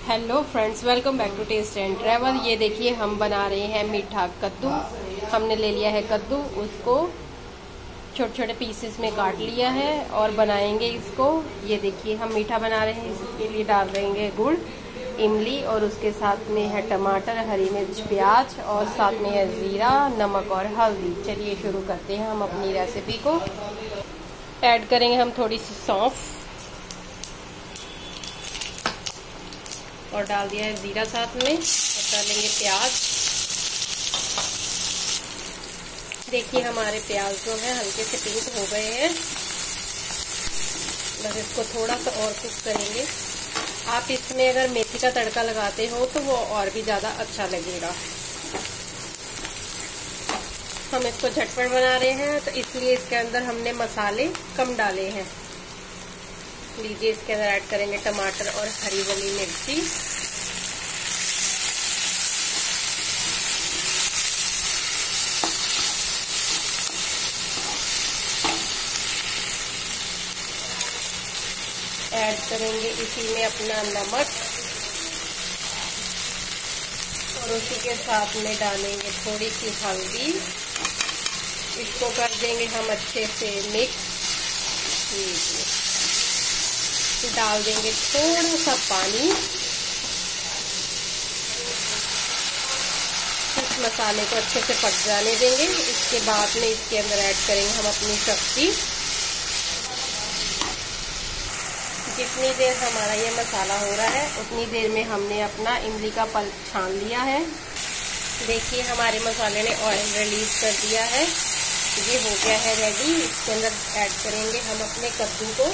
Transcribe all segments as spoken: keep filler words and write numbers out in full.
Hello friends, welcome back to test and travel. ये देखिए हम बना रहे हैं मीठा कद्दू। हमने ले लिया है कद्दू, उसको छोटे छोटे पीसेस में काट लिया है और बनाएंगे इसको। ये देखिए हम मीठा बना रहे हैं, इसके लिए डाल देंगे गुड़, इमली और उसके साथ में है टमाटर, हरी मिर्च, प्याज और साथ में है ज़ीरा, नमक और हल्दी। चलिए शुरू करते हैं हम अपनी रेसिपी को। ऐड करेंगे हम थोड़ी सी सौंफ और डाल दिया है ज़ीरा साथ में, और डालेंगे प्याज। देखिए हमारे प्याज जो है हल्के से पिंक हो गए हैं, बस इसको थोड़ा सा और कुक करेंगे। आप इसमें अगर मेथी का तड़का लगाते हो तो वो और भी ज़्यादा अच्छा लगेगा। हम इसको झटपट बना रहे हैं तो इसलिए इसके अंदर हमने मसाले कम डाले हैं। लीजिए इसके अंदर ऐड करेंगे टमाटर और हरी वाली मिर्ची। ऐड करेंगे इसी में अपना नमक और उसी के साथ में डालेंगे थोड़ी सी हल्दी। इसको कर देंगे हम अच्छे से मिक्स। डाल देंगे थोड़ा सा पानी। इस मसाले को अच्छे से पक जाने देंगे। इसके बाद में इसके अंदर ऐड करेंगे हम अपनी सब्जी। जितनी देर हमारा ये मसाला हो रहा है उतनी देर में हमने अपना इमली का पल्प छान लिया है। देखिए हमारे मसाले ने ऑयल रिलीज कर दिया है, ये हो गया है रेडी। इसके अंदर ऐड करेंगे हम अपने कद्दू को।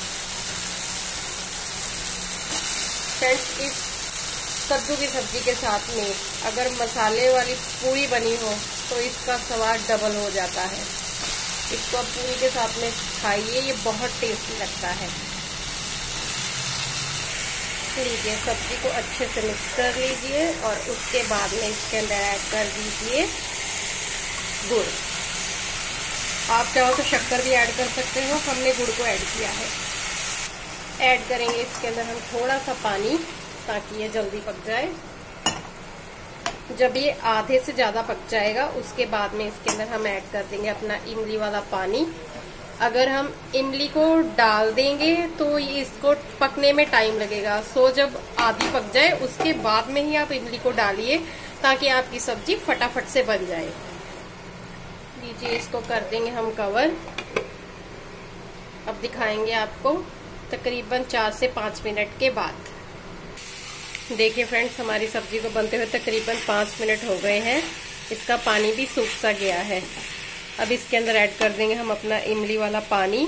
फ्रेंड्स, इस कद्दू की सब्जी के साथ में अगर मसाले वाली पूरी बनी हो तो इसका स्वाद डबल हो जाता है। इसको आप पूरी के साथ में खाइए, ये बहुत टेस्टी लगता है। लीजिए सब्जी को अच्छे से मिक्स कर लीजिए और उसके बाद में इसके अंदर ऐड कर दीजिए गुड़। आप चाहो तो शक्कर भी ऐड कर सकते हो, हमने गुड़ को ऐड किया है। ऐड करेंगे इसके अंदर हम थोड़ा सा पानी ताकि ये जल्दी पक जाए। जब ये आधे से ज़्यादा पक जाएगा उसके बाद में इसके अंदर हम ऐड कर देंगे अपना इमली वाला पानी। अगर हम इमली को डाल देंगे तो ये इसको पकने में टाइम लगेगा, सो जब आधी पक जाए उसके बाद में ही आप इमली को डालिए ताकि आपकी सब्जी फटाफट से बन जाए। लीजिए इसको कर देंगे हम कवर। अब दिखाएंगे आपको तकरीबन चार से पाँच मिनट के बाद। देखिए फ्रेंड्स, हमारी सब्जी को बनते हुए तकरीबन पाँच मिनट हो गए हैं। इसका पानी भी सूख सा गया है। अब इसके अंदर ऐड कर देंगे हम अपना इमली वाला पानी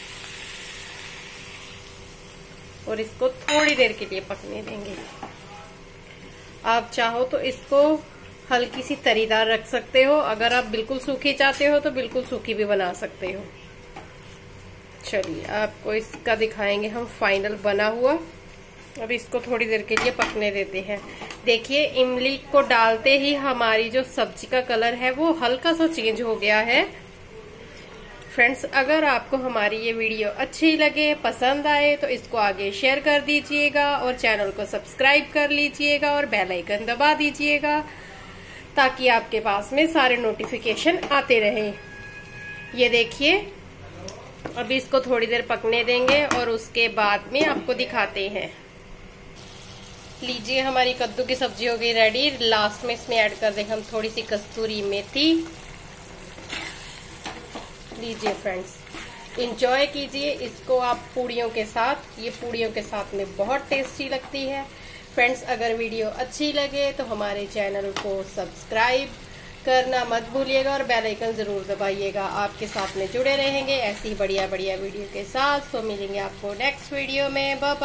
और इसको थोड़ी देर के लिए पकने देंगे। आप चाहो तो इसको हल्की सी तरीदार रख सकते हो, अगर आप बिल्कुल सूखी चाहते हो तो बिल्कुल सूखी भी बना सकते हो। चलिए आपको इसका दिखाएंगे हम फाइनल बना हुआ। अब इसको थोड़ी देर के लिए पकने देते हैं। देखिए इमली को डालते ही हमारी जो सब्जी का कलर है वो हल्का सा चेंज हो गया है। फ्रेंड्स, अगर आपको हमारी ये वीडियो अच्छी लगे, पसंद आए तो इसको आगे शेयर कर दीजिएगा और चैनल को सब्सक्राइब कर लीजिएगा और बेल आइकन दबा दीजिएगा ताकि आपके पास में सारे नोटिफिकेशन आते रहें। ये देखिए अब इसको थोड़ी देर पकने देंगे और उसके बाद में आपको दिखाते हैं। लीजिए हमारी कद्दू की सब्जी हो गई रेडी। लास्ट में इसमें ऐड कर देंगे हम थोड़ी सी कस्तूरी मेथी। लीजिए फ्रेंड्स, एंजॉय कीजिए इसको आप पूड़ियों के साथ। ये पूड़ियों के साथ में बहुत टेस्टी लगती है। फ्रेंड्स, अगर वीडियो अच्छी लगे तो हमारे चैनल को सब्सक्राइब करना मत भूलिएगा और बेल आइकन जरूर दबाइएगा। आपके साथ में जुड़े रहेंगे ऐसी बढ़िया बढ़िया वीडियो के साथ। तो मिलेंगे आपको नेक्स्ट वीडियो में। Bye bye.